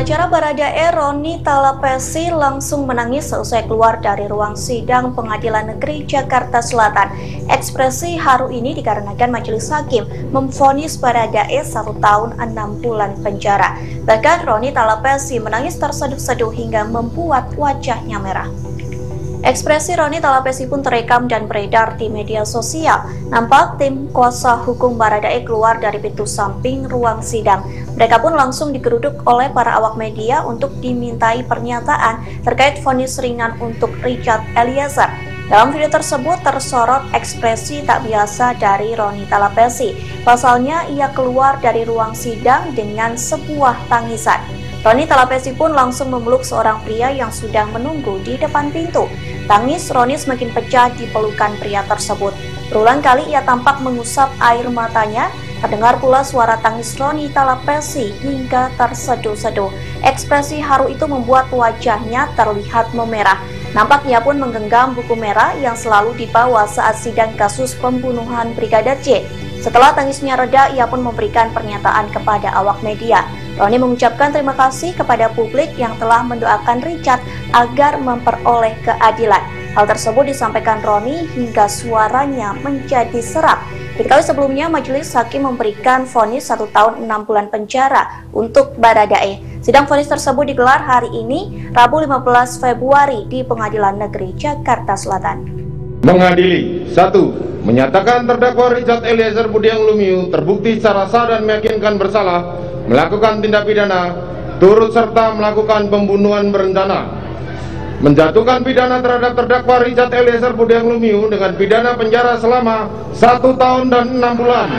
Pengacara Baradae Roni Talapesi langsung menangis seusai keluar dari ruang sidang Pengadilan Negeri Jakarta Selatan. Ekspresi haru ini dikarenakan majelis hakim memvonis Baradae 1 tahun 6 bulan penjara. Bahkan Roni Talapesi menangis terseduh-seduh hingga membuat wajahnya merah. Ekspresi Roni Talapesi pun terekam dan beredar di media sosial. Nampak tim kuasa hukum Baradae keluar dari pintu samping ruang sidang. Mereka pun langsung digeruduk oleh para awak media untuk dimintai pernyataan terkait vonis ringan untuk Richard Eliezer. Dalam video tersebut tersorot ekspresi tak biasa dari Roni Talapesi. Pasalnya ia keluar dari ruang sidang dengan sebuah tangisan. Roni Talapesi pun langsung memeluk seorang pria yang sudah menunggu di depan pintu. Tangis Roni semakin pecah di pelukan pria tersebut. Berulang kali ia tampak mengusap air matanya. Terdengar pula suara tangis Roni Talapesi hingga terseduh-seduh. Ekspresi haru itu membuat wajahnya terlihat memerah. Nampak ia pun menggenggam buku merah yang selalu dibawa saat sidang kasus pembunuhan Brigadir J. Setelah tangisnya reda, ia pun memberikan pernyataan kepada awak media. Roni mengucapkan terima kasih kepada publik yang telah mendoakan Richard agar memperoleh keadilan. Hal tersebut disampaikan Roni hingga suaranya menjadi serak. Diketahui sebelumnya majelis hakim memberikan vonis 1 tahun 6 bulan penjara untuk Baradae. Sidang vonis tersebut digelar hari ini, Rabu 15 Februari di Pengadilan Negeri Jakarta Selatan. Mengadili 1. Menyatakan terdakwa Richard Eliezer Budiang Lumiu terbukti secara sah dan meyakinkan bersalah melakukan tindak pidana turut serta melakukan pembunuhan berencana, menjatuhkan pidana terhadap terdakwa Richard Eliezer Budiang Lumiu dengan pidana penjara selama 1 tahun dan 6 bulan,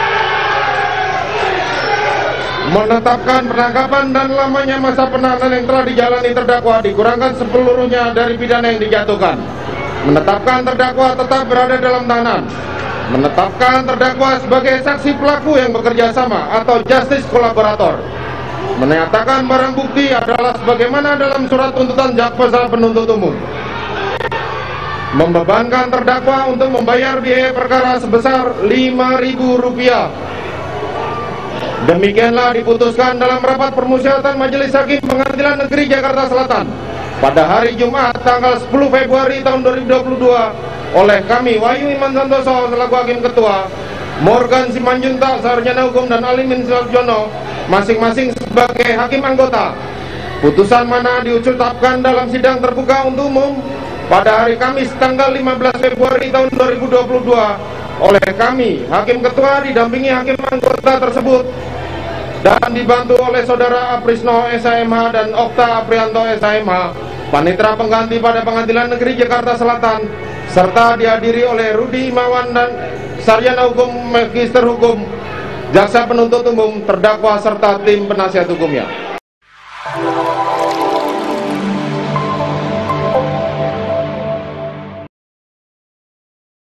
menetapkan penangkapan dan lamanya masa penahanan yang telah dijalani terdakwa dikurangkan sepeluruhnya dari pidana yang dijatuhkan, menetapkan terdakwa tetap berada dalam tahanan, menetapkan terdakwa sebagai saksi pelaku yang bekerja sama atau justice kolaborator, menyatakan barang bukti adalah sebagaimana dalam surat tuntutan jaksa penuntut umum, membebankan terdakwa untuk membayar biaya perkara sebesar Rp5.000. Demikianlah diputuskan dalam rapat permusyawaratan Majelis Hakim Pengadilan Negeri Jakarta Selatan pada hari Jumat tanggal 10 Februari tahun 2022 oleh kami Wahyu Iman Santoso selaku Hakim Ketua, Morgan Simanjuntak Sarjana Hukum dan Alimin Suljono masing-masing sebagai Hakim Anggota. Putusan mana diucapkan dalam sidang terbuka untuk umum pada hari Kamis tanggal 15 Februari tahun 2022 oleh kami Hakim Ketua didampingi Hakim Anggota tersebut dan dibantu oleh Saudara Aprisno SHMH dan Okta Aprianto SHMH, Panitera Pengganti pada Pengadilan Negeri Jakarta Selatan, serta dihadiri oleh Rudi Imawan dan Sarjana Hukum Magister Hukum, Jaksa Penuntut Umum, terdakwa serta tim penasihat hukumnya.